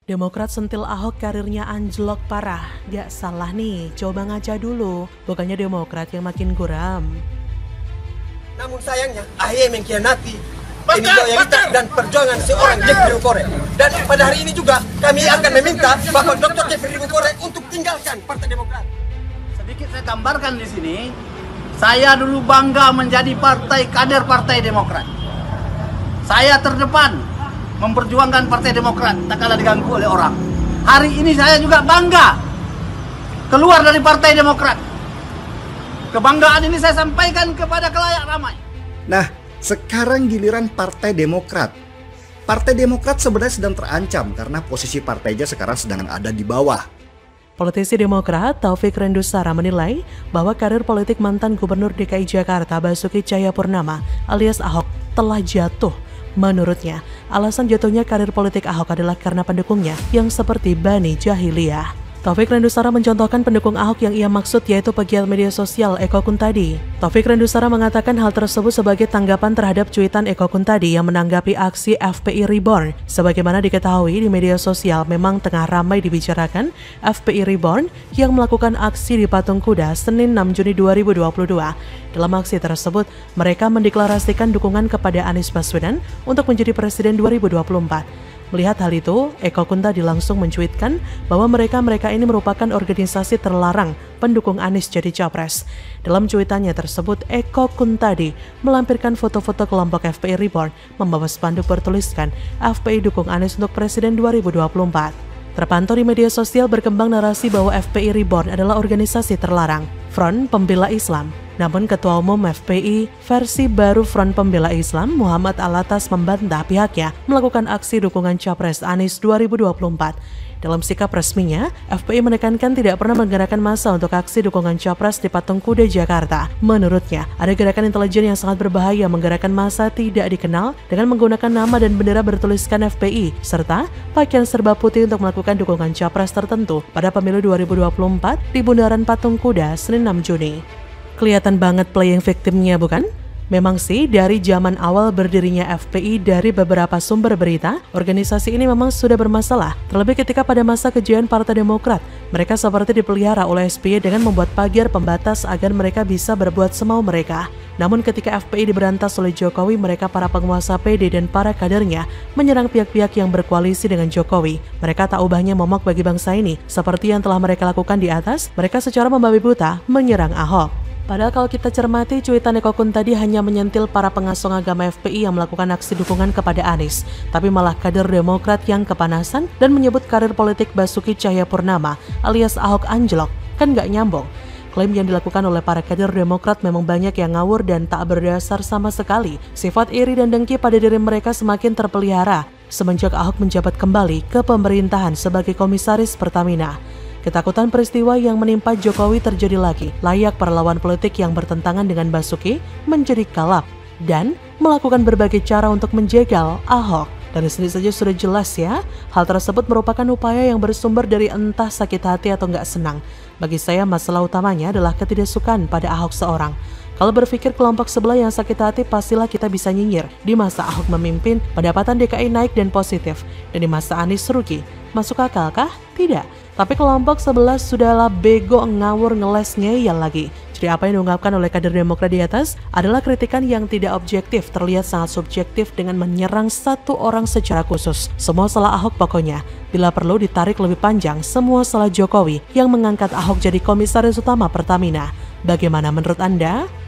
Demokrat sentil Ahok karirnya anjlok parah. Gak salah nih, coba ngaca dulu. Bukannya Demokrat yang makin guram. Namun sayangnya, AHY mengkhianati loyalitas dan perjuangan seorang Jeffrey Bukore. Dan pada hari ini juga kami akan meminta Bapak Dr. Jeffrey Bukore untuk tinggalkan Partai Demokrat. Sedikit saya gambarkan di sini, saya dulu bangga menjadi kader Partai Demokrat. Saya terdepan memperjuangkan Partai Demokrat tak kalah diganggu oleh orang. Hari ini saya juga bangga keluar dari Partai Demokrat. Kebanggaan ini saya sampaikan kepada khalayak ramai. Nah, sekarang giliran Partai Demokrat. Partai Demokrat sebenarnya sedang terancam karena posisi partainya sekarang sedang ada di bawah. Politisi Demokrat Taufik Rendusara menilai bahwa karir politik mantan Gubernur DKI Jakarta Basuki Cahayapurnama alias Ahok telah jatuh. Menurutnya, alasan jatuhnya karir politik Ahok adalah karena pendukungnya yang seperti Bani Jahiliyah. Taufik Rendusara mencontohkan pendukung Ahok yang ia maksud yaitu pegiat media sosial Eko Kuntadi. Taufik Rendusara mengatakan hal tersebut sebagai tanggapan terhadap cuitan Eko Kuntadi yang menanggapi aksi FPI Reborn. Sebagaimana diketahui di media sosial memang tengah ramai dibicarakan FPI Reborn yang melakukan aksi di Patung Kuda Senin 6 Juni 2022. Dalam aksi tersebut, mereka mendeklarasikan dukungan kepada Anies Baswedan untuk menjadi Presiden 2024. Melihat hal itu, Eko Kuntadi langsung mencuitkan bahwa mereka ini merupakan organisasi terlarang pendukung Anies jadi capres. Dalam cuitannya tersebut, Eko Kuntadi melampirkan foto-foto kelompok FPI Reborn membawa spanduk bertuliskan FPI dukung Anies untuk Presiden 2024. Terpantau di media sosial berkembang narasi bahwa FPI Reborn adalah organisasi terlarang, Front Pembela Islam. Namun Ketua Umum FPI versi baru Front Pembela Islam Muhammad Alatas membantah pihaknya melakukan aksi dukungan Capres Anies 2024. Dalam sikap resminya, FPI menekankan tidak pernah menggerakkan massa untuk aksi dukungan Capres di Patung Kuda Jakarta. Menurutnya, ada gerakan intelijen yang sangat berbahaya menggerakkan massa tidak dikenal dengan menggunakan nama dan bendera bertuliskan FPI, serta pakaian serba putih untuk melakukan dukungan Capres tertentu pada pemilu 2024 di Bundaran Patung Kuda Senin 6 Juni. Kelihatan banget playing victimnya bukan? Memang sih dari zaman awal berdirinya FPI dari beberapa sumber berita, organisasi ini memang sudah bermasalah. Terlebih ketika pada masa kejayaan Partai Demokrat, mereka seperti dipelihara oleh SBY dengan membuat pagar pembatas agar mereka bisa berbuat semau mereka. Namun ketika FPI diberantas oleh Jokowi, mereka para penguasa PD dan para kadernya menyerang pihak-pihak yang berkoalisi dengan Jokowi. Mereka tak ubahnya momok bagi bangsa ini. Seperti yang telah mereka lakukan di atas, mereka secara membabi buta menyerang Ahok. Padahal kalau kita cermati, cuitan Eko Kuntadi hanya menyentil para pengasuh agama FPI yang melakukan aksi dukungan kepada Anies, tapi malah kader Demokrat yang kepanasan dan menyebut karir politik Basuki Cahayapurnama alias Ahok anjlok. Kan gak nyambung. Klaim yang dilakukan oleh para kader Demokrat memang banyak yang ngawur dan tak berdasar sama sekali. Sifat iri dan dengki pada diri mereka semakin terpelihara semenjak Ahok menjabat kembali ke pemerintahan sebagai komisaris Pertamina. Ketakutan peristiwa yang menimpa Jokowi terjadi lagi, layak para lawan politik yang bertentangan dengan Basuki menjadi kalap dan melakukan berbagai cara untuk menjegal Ahok. Dari sini saja sudah jelas ya, hal tersebut merupakan upaya yang bersumber dari entah sakit hati atau nggak senang. Bagi saya masalah utamanya adalah ketidaksukaan pada Ahok seorang. Kalau berpikir kelompok sebelah yang sakit hati, pastilah kita bisa nyinyir. Di masa Ahok memimpin, pendapatan DKI naik dan positif. Dan di masa Anies rugi. Masuk akal kah? Tidak. Tapi kelompok sebelah sudahlah bego, ngawur, ngeles, ngeyel lagi. Jadi apa yang diungkapkan oleh kader Demokrat di atas adalah kritikan yang tidak objektif, terlihat sangat subjektif dengan menyerang satu orang secara khusus. Semua salah Ahok pokoknya. Bila perlu ditarik lebih panjang, semua salah Jokowi yang mengangkat Ahok jadi komisaris utama Pertamina. Bagaimana menurut Anda?